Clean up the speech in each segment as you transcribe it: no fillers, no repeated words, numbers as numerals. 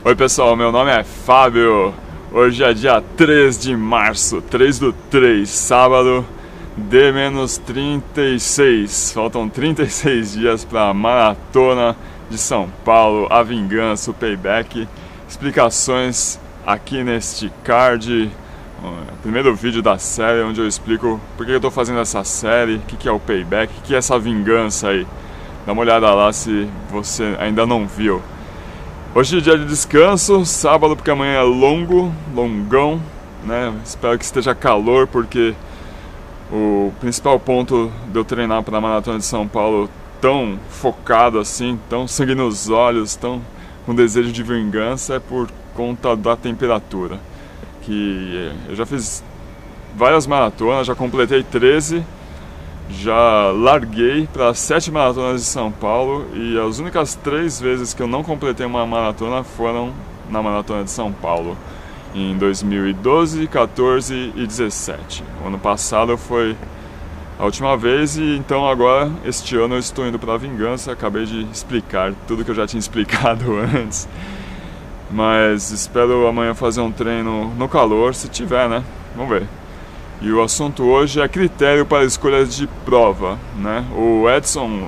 Oi pessoal, meu nome é Fábio. Hoje é dia 3 de março, 3/3, sábado, D-36. Faltam 36 dias para a Maratona de São Paulo, a vingança, o payback. Explicações aqui neste card. Primeiro vídeo da série onde eu explico por que eu estou fazendo essa série, o que é o payback, o que é essa vingança aí. Dá uma olhada lá se você ainda não viu. Hoje é dia de descanso, sábado, porque amanhã é longão, né? Espero que esteja calor, porque o principal ponto de eu treinar para a Maratona de São Paulo tão focado assim, tão sangue nos olhos, tão com desejo de vingança, é por conta da temperatura. Que eu já fiz várias maratonas, já completei 13, já larguei para 7 maratonas de São Paulo e as únicas 3 vezes que eu não completei uma maratona foram na Maratona de São Paulo, em 2012, 14 e 17. O ano passado foi a última vez e então agora, este ano, eu estou indo para a vingança. Acabei de explicar tudo que eu já tinha explicado antes, mas espero amanhã fazer um treino no calor, se tiver, né? Vamos ver. E o assunto hoje é critério para escolhas de prova, né? O Edson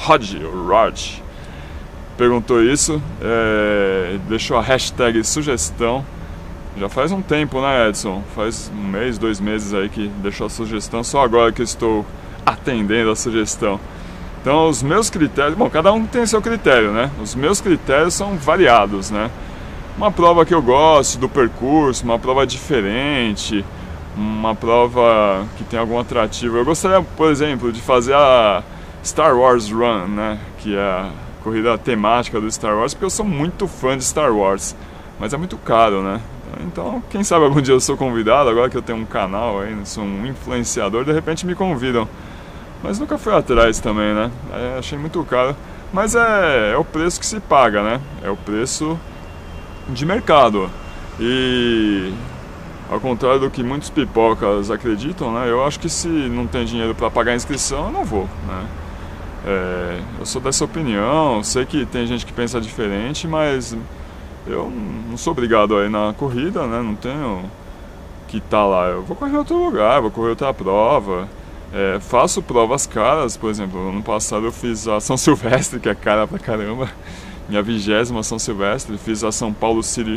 Rod perguntou isso, deixou a hashtag sugestão. Já faz um tempo, né, Edson? Faz um mês, 2 meses aí que deixou a sugestão, só agora que eu estou atendendo a sugestão. Então, os meus critérios... Bom, cada um tem seu critério, né? Os meus critérios são variados, né? Uma prova que eu gosto do percurso, uma prova diferente, uma prova que tem algum atrativo. Eu gostaria, por exemplo, de fazer a Star Wars Run, né? Que é a corrida temática do Star Wars, porque eu sou muito fã de Star Wars, mas é muito caro, né? Então, quem sabe algum dia eu sou convidado, agora que eu tenho um canal aí, sou um influenciador, de repente me convidam. Mas nunca fui atrás também, né? Achei muito caro, mas é o preço que se paga, né? É o preço de mercado. E ao contrário do que muitos pipocas acreditam, né? Eu acho que se não tem dinheiro para pagar a inscrição, eu não vou, né? Eu sou dessa opinião, sei que tem gente que pensa diferente, mas eu não sou obrigado a ir na corrida, né? Não tenho que estar lá. Eu vou correr em outro lugar, vou correr outra prova. Faço provas caras, por exemplo, ano passado eu fiz a São Silvestre, que é cara pra caramba. Minha 20ª São Silvestre. Fiz a São Paulo City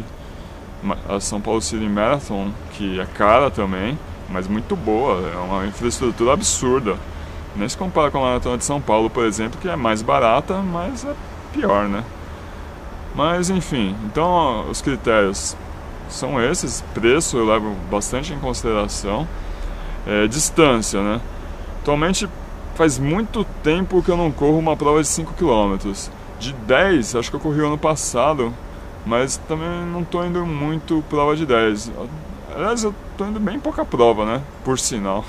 Marathon, que é cara também, mas muito boa. É uma infraestrutura absurda. Nem se compara com a Maratona de São Paulo, por exemplo, que é mais barata, mas é pior, né? Mas enfim, então os critérios são esses. Preço eu levo bastante em consideração. Distância, né? Atualmente faz muito tempo que eu não corro uma prova de 5 km. De 10, acho que eu corri o ano passado, mas também não estou indo muito prova de 10. Aliás, eu estou indo bem pouca prova, né? Por sinal.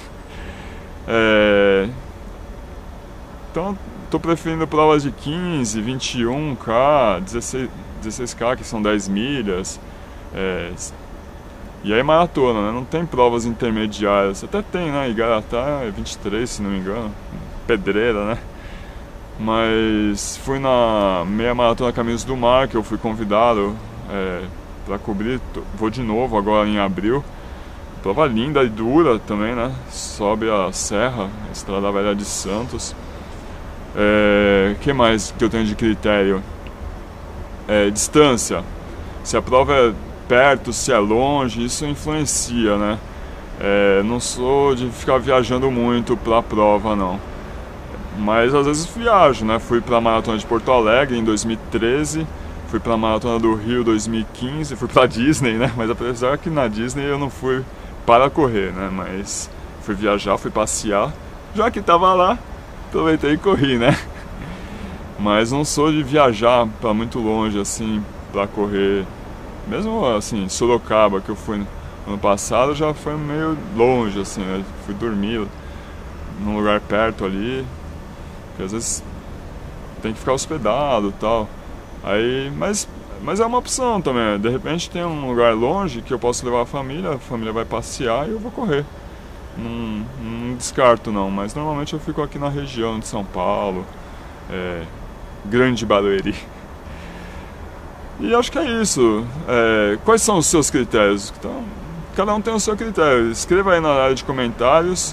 Então, estou preferindo provas de 15, 21K, 16K, que são 10 milhas. E aí maratona, né? Não tem provas intermediárias. Até tem, né? Igaratá é 23, se não me engano. Pedreira, né? Mas fui na meia maratona Caminhos do Mar, que eu fui convidado para cobrir. Vou de novo agora em abril. Prova linda e dura também, né? Sobe a serra, a Estrada Velha de Santos. Que mais que eu tenho de critério? Distância. Se a prova é perto, se é longe, isso influencia, né? Não sou de ficar viajando muito pra prova, não. Mas às vezes viajo, né? Fui pra Maratona de Porto Alegre em 2013, fui pra Maratona do Rio em 2015, fui pra Disney, né? Mas apesar que na Disney eu não fui para correr, né? Mas fui viajar, fui passear. Já que tava lá, aproveitei e corri, né? Mas não sou de viajar pra muito longe, assim, pra correr. Mesmo assim, Sorocaba, que eu fui no ano passado, já foi meio longe, assim, né? Fui dormir num lugar perto ali, que às vezes tem que ficar hospedado e tal. Mas é uma opção também. De repente tem um lugar longe que eu posso levar a família vai passear e eu vou correr. Não descarto não, mas normalmente eu fico aqui na região de São Paulo, Grande Barueri. E acho que é isso. Quais são os seus critérios? Então, cada um tem o seu critério. Escreva aí na área de comentários.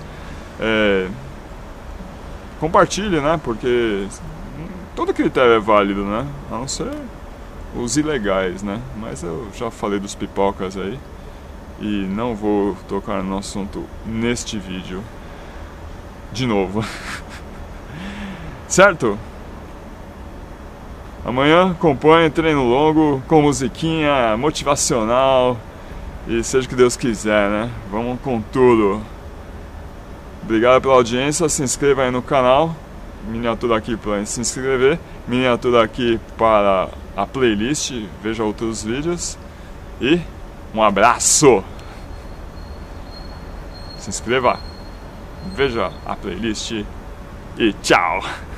Compartilhe, né? Porque todo critério é válido, né? A não ser os ilegais, né? Mas eu já falei dos pipocas aí. E não vou tocar no assunto neste vídeo de novo. Certo? Amanhã acompanhe treino longo com musiquinha motivacional e seja o que Deus quiser, né? Vamos com tudo. Obrigado pela audiência, se inscreva aí no canal. Miniatura aqui para se inscrever, miniatura aqui para a playlist, veja outros vídeos e um abraço. Se inscreva, veja a playlist e tchau.